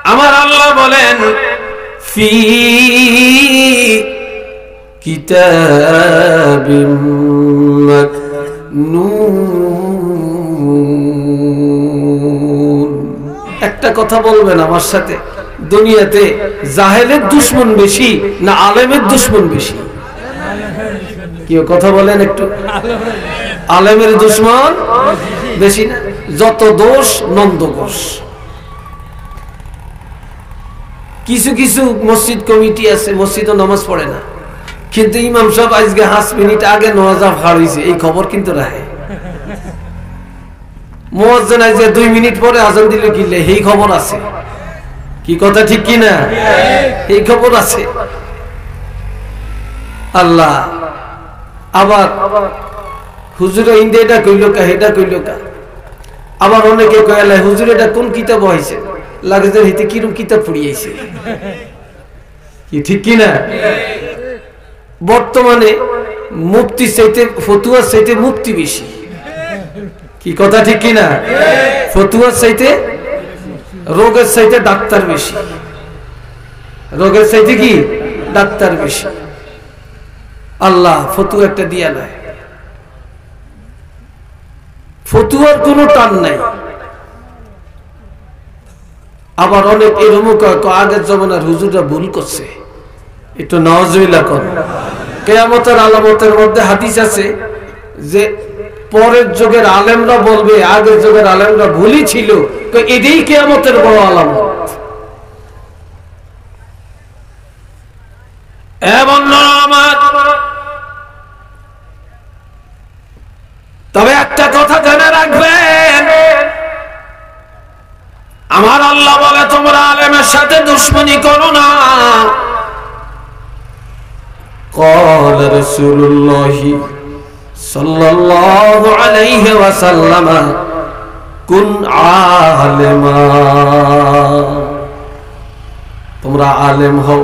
আমার আল্লাহ বলেন ফি কিতাবিম মাকনুন। একটা কথা বলবেন আমার সাথে, দুনিয়াতে জাহেলের দুশমন বেশি না আলেমের দুশমন বেশি? কেউ কথা বলেন একটু। আলেমের দুশমন বেশি না? যত দোষ নন্দঘোষ। কিছু কিছু মসজিদ কমিটি আছে, মসজিদও নামাজ পড়ে না, কিন্তু ইমাম সাহেব আজকে 5 মিনিট আগে নওয়াজ হারিয়েছে এই খবর কিন্তু রাখে। মুয়াজ্জিন আজকে 2 মিনিট পরে আজান দিলে কিনলে এই খবর আছে। কি কথা ঠিক কি না? এই খবর আছে। আল্লাহ আবার হুজুর ইন্দে এটা কইল কা, এটা কইল কা। আবার অনেকে কইলা হুজুর এটা কোন কিতাব হইছে, লাগে যে হিতে কিরম কিতাব পড়িয়েছে। কি ঠিক কি না? বর্তমানে মুফতি চাইতে ফতুয়া চাইতে মুফতি বেশি। কি কথা ঠিক কি না? ফতুয়া চাইতে রোগের চাইতে ডাক্তার বেশি, রোগের চাইতে কি ডাক্তার বেশি। আল্লাহ ফতুয়া একটা দিয়া নাই, ফতুয়ার কোনো টান নাই। আবার অনেক এরকম আগের জমানার হুজুররা ভুল করছে, একটু নাউজুবিল্লাহ কর। কিয়ামতের আলামতের মধ্যে হাদিস আছে যে পরের যুগের আলেমরা বলবে আগের যুগের আলেমরা ভুলই ছিল, তো এটাই কিয়ামতের বড় আলামত। এবং তবে একটা কথা জেনে রাখবেন, আমার আল্লাহ বলে তোমরা আলেমের সাথে দুশমনি করো না। قال رسول الله صلى الله عليه وسلم كن عالما। তোমরা আলেম হও,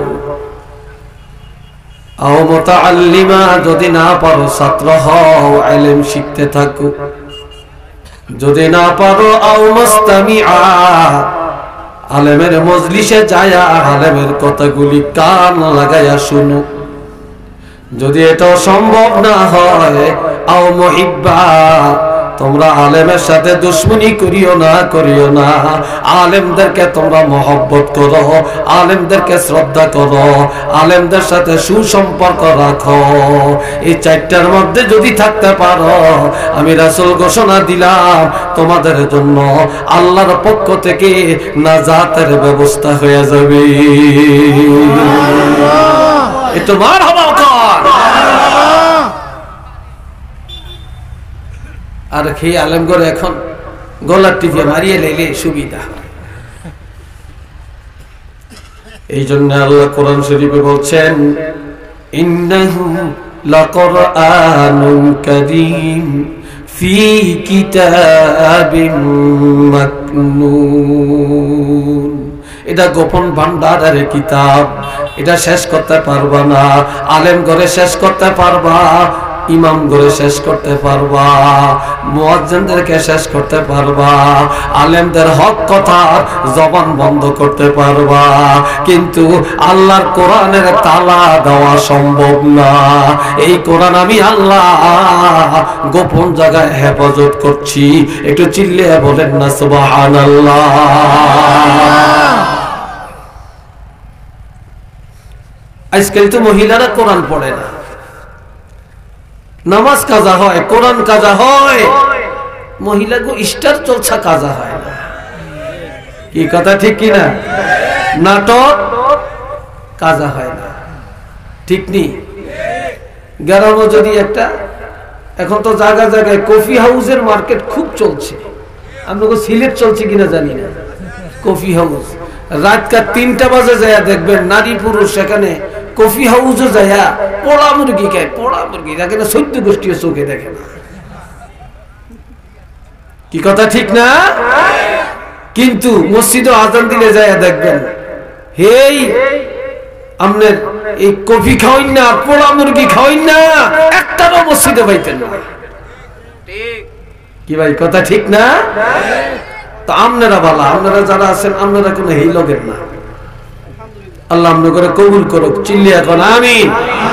আও মুতাআল্লিমা, যদি না পারো ছাত্র হও, ইলম শিখতে থাকো। যদি না পারো আও মুস্তামিআ, আলেমের মজলিসে যায়া আলেমের কথাগুলি কান লাগায়া শুনো। যদি এটা সম্ভব না হয় আও মুহিব্বা, তোমরা আলেমের সাথে দুশমনি করিও না। আলেমদেরকে তোমরা মহব্বত করো, আলেমদেরকে শ্রদ্ধা করো, আলেমদের সাথে সুসম্পর্ক রাখো। এই 4টার মধ্যে যদি থাকতে পারো, আমি রাসূল ঘোষণা দিলাম তোমাদের জন্য আল্লাহর পক্ষ থেকে নাজাতের ব্যবস্থা হয়ে যাবে। একটু মারহাবা কর। আর খেয়ে আলেম করে এখন গলার টিপে মারিয়ে লাইলে সুবিধা। এই জন্য আল্লাহ কোরআন শরীফে বলছেন ইন্নাহু লাকুরআনুন কারীম ফি কিতাবিম মাকনুন। এটা গোপন ভান্ডারের কিতাব, এটা শেষ করতে পারবা না। আলেম করে শেষ করতে পারবা, ইমাম করে শেষ করতে পারবা, মুয়াজ্জিনদেরকে শেষ করতে পারবা, আলেমদের হক কথা জবান বন্ধ করতে পারবা, কিন্তু আল্লাহর কোরআনের তালা দেওয়া সম্ভব না। এই কোরআন আমি আল্লাহ গোপন জায়গায় হেফাজত করছি। একটু চিল্লিয়ে বলেন না সুবহানাল্লাহ। আজকাল তো মহিলারা কোরআন পড়ে না, নামাজ কাজা হয়, কোরআন কাজা হয়, মহিলাকে স্টার চলছা কাজা হয় না। কি কথা ঠিক কিনা? নাটক কাজা হয় না, ঠিক নি? গ্রামে যদি একটা, এখন তো জায়গা জায়গায় কফি হাউসের মার্কেট খুব চলছে। আপনাকে সিলেট চলছে কিনা জানি না। কফি হাউস রাত 3টা বাজে যায় দেখবেন নারী পুরুষ সেখানে কফি হাউসে যায় পোড়া মুরগি খায়। পোড়া মুরগি দেখে না, 14 গোষ্ঠীও চোখে দেখে না। কি কথা ঠিক না? কিন্তু মসজিদে আজান দিলে যায় দেখবেন হেই আপনার এই কফি খাওয়াই না, পোড়া মুরগি খাওয়াই না, একটারও মসজিদে পাইতেন না। কি ভাই কথা ঠিক না? তো আপনারা বালা, আপনারা যারা আছেন আপনারা কোনো এই লগের না। আল্লাহ আমনে করে কবুল করুক, চিল্লি এখন আমিন।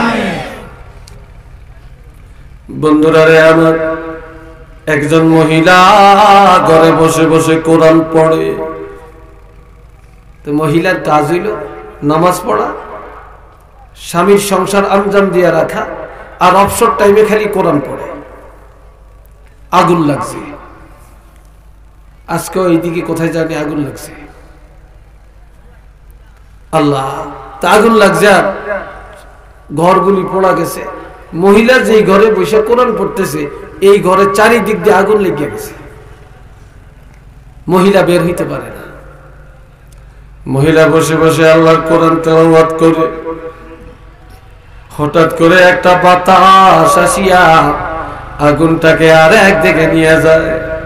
বন্ধুরা রে আমার, একজন মহিলা ঘরে বসে বসে কোরআন পড়ে। তো মহিলার কাজ হইল নামাজ পড়া, স্বামীর সংসার আঞ্জাম দিয়ে রাখা, আর অবসর টাইমে খালি কোরআন পড়ে। আগুন লাগছে আজকে, এইদিকে কোথায় জানি আগুন লাগছে। আল্লাহ, তা আগুন লাগছে আর ঘরগুলি পোড়া গেছে। মহিলা যেই ঘরে বসে কোরআন পড়তেছে এই ঘরের চারিদিক দিয়ে আগুন লেগে গেছে, মহিলা বের হইতে পারে না। মহিলা বসে বসে আল্লাহর কোরআন তেলাওয়াত করে, হঠাৎ করে একটা বাতাস আসিয়া আগুনটাকে আর একদিকে নিয়ে যায়।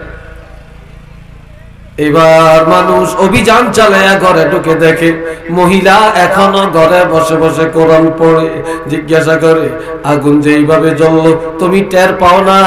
এবার মানুষ অভিযান চালায়া ঘরে ঢুকে দেখে মহিলা এখনো ঘরে বসে বসে কোরআন পড়ে। জিজ্ঞাসা করে, আগুন যে এইভাবে জ্বললো তুমি টের পাও না?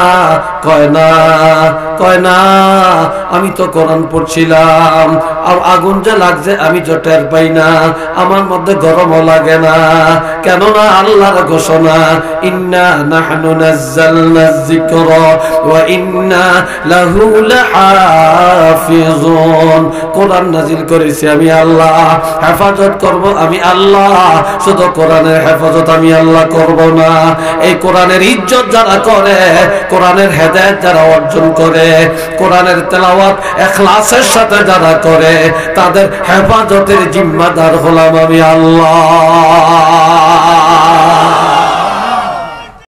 কয় না, আমি তো কোরআন পড়ছিলাম, আর আগুন যে লাগছে আমি তো টের পাই না, আমার মধ্যে গরমও লাগে না। কেননা আল্লাহর ঘোষণা, ইন্না নাহনু নাযালনা যিকরা ওয়া ইন্না লাহু লাহাফিজ। কোরআন নাজিল করেছি আমি আল্লাহ, হেফাজত করব আমি আল্লাহ। শুধু কোরআনের হেফাজত আমি আল্লাহ করব না, এই কোরআনের ইজ্জত যারা করে, কোরআনের হেদায়েত যারা অর্জন করে, কোরআনের তেলাওয়াত ইখলাসের সাথে যারা করে, তাদের হেফাজতের জিম্মাদার হলাম আমি আল্লাহ।